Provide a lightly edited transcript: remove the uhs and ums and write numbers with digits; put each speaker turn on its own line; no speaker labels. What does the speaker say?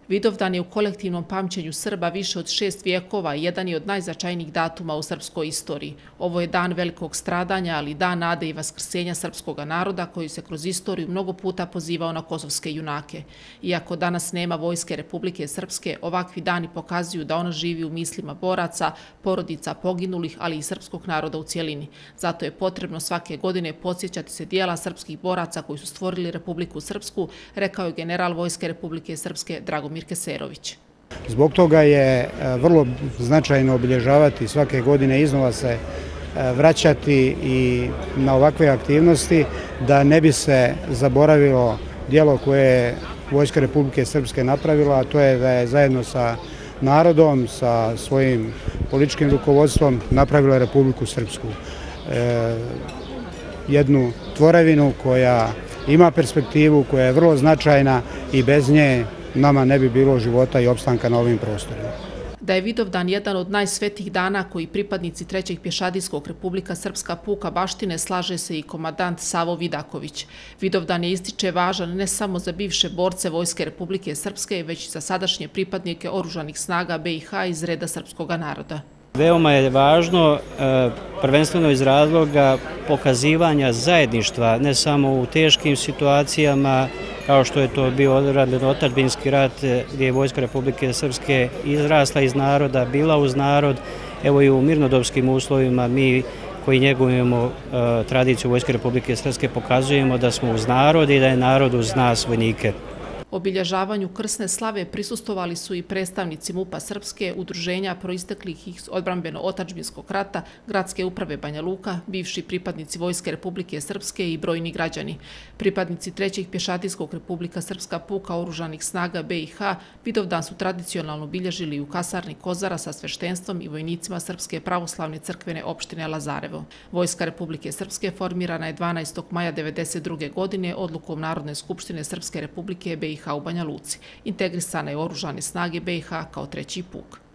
Vidovdan je u kolektivnom pamćenju Srba više od 6 vijekova i jedan je od najznačajnijih datuma u srpskoj istoriji. Ovo je dan velikog stradanja, ali i dan nade i vaskrsenja srpskog naroda koji se kroz istoriju mnogo puta pozivao na kosovske junake. Iako danas nema vojske Republike Srpske, ovakvi dani pokazuju da ona živi u mislima boraca, porodica poginulih, ali i srpskog naroda u cijelini. Zato je potrebno svake godine podsjećati se dijela srpskih boraca koji su stvorili Republiku Srpsku, rekao je general Vojske Republike Srpske Dragomir Keserović.
Zbog toga je vrlo značajno obilježavati svake godine, iznova se vraćati i na ovakve aktivnosti da ne bi se zaboravilo djelo koje je Vojska Republike Srpske napravila, a to je da je zajedno sa narodom, sa svojim političkim rukovodstvom napravila Republiku Srpsku. Jednu tvorevinu koja ima perspektivu, koja je vrlo značajna i bez nje nama ne bi bilo života i opstanka na ovim prostorima.
Da je Vidovdan jedan od najsvetijih dana koji pripadnici 3. pješadijskog Republika Srpska puka baštine, slaže se i komandant Savo Vidaković. Vidovdan je ističe važan ne samo za bivše borce Vojske Republike Srpske, već i za sadašnje pripadnike oružanih snaga BiH iz reda srpskog naroda.
Veoma je važno, prvenstveno iz razloga pokazivanja zajedništva, ne samo u teškim situacijama, kao što je to bio otadžbinski rat gdje je Vojska Republike Srpske izrasla iz naroda, bila uz narod. Evo i u mirnodopskim uslovima mi koji njegujemo tradiciju Vojske Republike Srpske pokazujemo da smo uz narod i da je narod uz nas vojnike.
Obilježavanju krsne slave prisustvovali su i predstavnici MUP-a Srpske, udruženja proisteklih iz odbrambeno-otadžbinskog rata, Gradske uprave Banja Luka, bivši pripadnici Vojske Republike Srpske i brojni građani. Pripadnici 3. pješadijskog Republika Srpska puka oružanih snaga BiH Vidovdan su tradicionalno obilježili u kasarni Kozara sa sveštenstvom i vojnicima Srpske pravoslavne crkvene opštine Lazarevo. Vojska Republike Srpske formirana je 12. maja 1992. godine odlukom Narodne skupštine Srpske Republike BiH u Banja Luci. Integrisana je oružane snage BiH kao 3. puk.